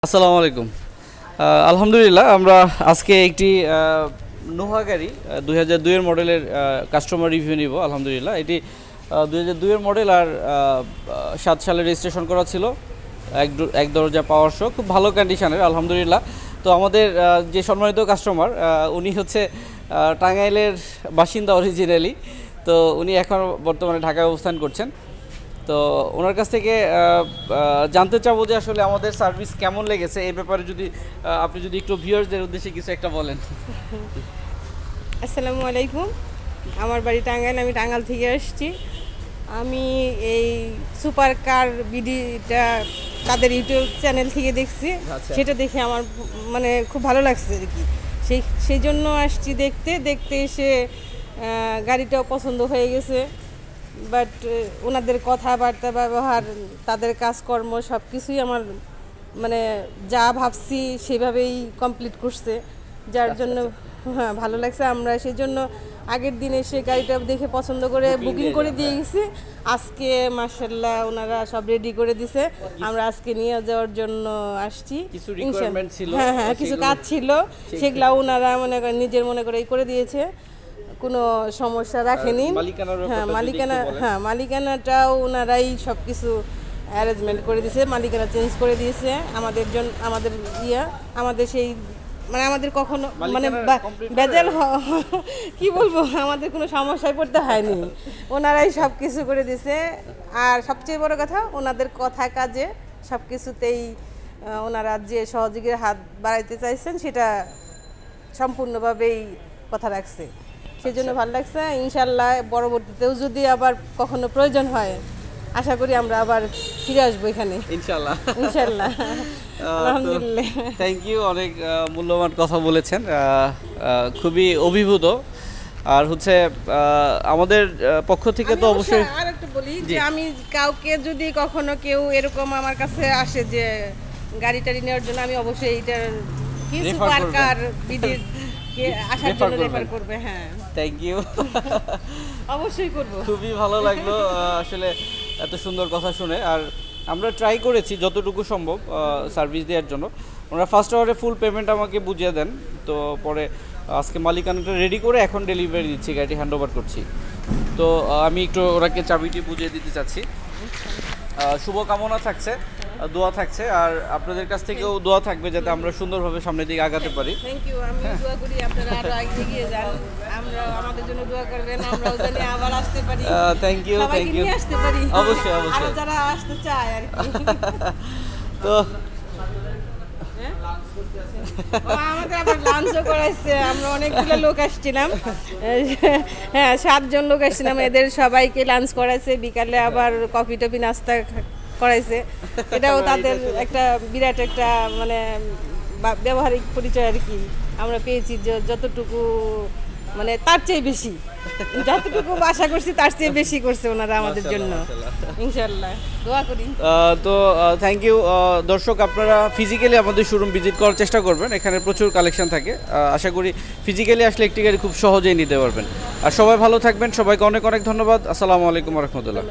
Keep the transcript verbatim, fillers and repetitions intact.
আসসালামু আলাইকুম। আলহামদুলিল্লাহ আমরা আজকে একটি নোহা গাড়ি দুই হাজার দুইয়ের মডেলের কাস্টমার রিভিউ নিব। আলহামদুলিল্লাহ এটি দুই হাজার দুইয়ের মডেল আর সাত সালে রেজিস্ট্রেশন করা ছিল, এক এক দরজা পাওয়ার শো, খুব ভালো কন্ডিশনের আলহামদুলিল্লাহ। তো আমাদের যে সম্মানিত কাস্টমার উনি হচ্ছে টাঙ্গাইলের বাসিন্দা অরিজিনালি, তো উনি এখন বর্তমানে ঢাকায় অবস্থান করছেন। তো ওনার কাছ থেকে জানতে চাবো যে আসলে আমাদের সার্ভিস কেমন লেগেছে, এই ব্যাপারে যদি আপনি যদি একটু ভিউয়ারদের উদ্দেশ্যে কিছু একটা বলেন। আসসালামু আলাইকুম, আমার বাড়ি টাঙ্গাইল, আমি টাঙ্গাইল থেকে আসছি। আমি এই সুপার কার বিডিটা তাদের ইউটিউব চ্যানেল থেকে দেখছি, সেটা দেখে আমার মানে খুব ভালো লাগছে আর কি, সেই সেই জন্য আসছি দেখতে দেখতে এসে গাড়িটাও পছন্দ হয়ে গেছে। বাট ওনাদের কথাবার্তা ব্যবহার, তাদের কাজকর্ম সব কিছুই আমার মানে যা ভাবছি সেভাবেই কমপ্লিট করছে, যার জন্য হ্যাঁ ভালো লাগছে। আমরা সেই জন্য আগের দিন এসে গাড়িটা দেখে পছন্দ করে বুকিং করে দিয়ে গেছি। আজকে মাশাআল্লাহ ওনারা সব রেডি করে দিছে, আমরা আজকে নিয়ে যাওয়ার জন্য আসছি। হ্যাঁ হ্যাঁ কিছু কাজ ছিল, সেগুলা ওনারা মনে করেন নিজের মনে করে করে দিয়েছে, কোনো সমস্যা রাখেনি। হ্যাঁ মালিকানা হ্যাঁ মালিকানাটাও ওনারাই সব কিছু অ্যারেঞ্জমেন্ট করে দিয়েছে, মালিকানা চেঞ্জ করে দিয়েছে আমাদের জন্য। আমাদের ইয়া আমাদের সেই মানে আমাদের কখনো মানে বেজাল কি বলবো, আমাদের কোনো সমস্যায় পড়তে হয়নি, ওনারাই সব কিছু করে দিয়েছে। আর সবচেয়ে বড় কথা, ওনাদের কথা কাজে সব কিছুতেই ওনারা যে সহযোগীর হাত বাড়াইতে চাইছেন সেটা সম্পূর্ণভাবেই কথা রাখছে, সেই জন্য ভালো লাগছে। ইনশাল্লাহ পরবর্তীতেও যদি আবার কখনো প্রয়োজন হয়, আশা করি আমরা আবার ফিরে আসবো এখানে ইনশাল্লাহ ইনশাল্লাহ আলহামদুলিল্লাহ। থ্যাংক ইউ, অনেক মূল্যবান কথা বলেছেন, খুবই অভিভূত। আর হচ্ছে আমাদের পক্ষ থেকে তো অবশ্যই আর একটা বলি যে আমি কাউকে যদি কখনো কেউ এরকম আমার কাছে আসে যে গাড়ি টাড়ি নেওয়ার জন্য, আমি অবশ্যই এইটার কি সুপার কার বিডির আসার জন্য রেফার করবে। হ্যাঁ থ্যাংক ইউ, অবশ্যই করব। খুবই ভালো লাগলো আসলে এত সুন্দর কথা শুনে। আর আমরা ট্রাই করেছি যতটুকু সম্ভব সার্ভিস দেওয়ার জন্য। ওনারা ফার্স্ট আওয়ারে ফুল পেমেন্ট আমাকে বুঝিয়ে দেন, তো পরে আজকে মালিকানাটা রেডি করে এখন ডেলিভারি দিচ্ছি, গাড়িটি হ্যান্ড ওভার করছি। তো আমি একটু ওনাকে চাবিটি বুঝিয়ে দিতে চাচ্ছি। শুভকামনা থাকছে, দোয়া থাকছে, আর আপনাদের কাছ থেকেও দোয়া থাকবে যাতে আমরা সুন্দরভাবে সামনের দিকে আগাতে পারি। থ্যাংক ইউ, আমি দোয়া করি আপনারা আরো এগিয়ে যান, আমরা আমাদের জন্য দোয়া করবেন, আমরাও জানি আবার আসতে পারি। থ্যাংক ইউ থ্যাংক ইউ, আসতে পারি অবশ্যই অবশ্যই, আর যারা আসতে চায় আর কি। তো আমাদের আবার লাঞ্চও করাইছে, আমরা অনেকগুলো লোক আসছিলাম, হ্যাঁ সাতজন লোক আসছিলাম, এদের সবাইকে লাঞ্চ করাইছে, বিকালে আবার কফি টফি নাস্তা করাইছে। এটাও তাদের একটা বিরাট একটা মানে ব্যবহারিক পরিচয় আর কি আমরা পেয়েছি, যে যতটুকু মানে তার চেয়ে বেশি, যতটুকু আশা করছি তার চেয়ে বেশি করছে ওনারা আমাদের জন্য, ইনশাআল্লাহ দোয়া করি। তো থ্যাংক ইউ। দর্শক, আপনারা ফিজিক্যালি আমাদের শোরুম ভিজিট করার চেষ্টা করবেন, এখানে প্রচুর কালেকশন থাকে। আশা করি ফিজিক্যালি আসলে একটি গাড়ি খুব সহজেই নিতে পারবেন। আর সবাই ভালো থাকবেন, সবাইকে অনেক অনেক ধন্যবাদ। আসসালামু আলাইকুম ওয়া রাহমাতুল্লাহ।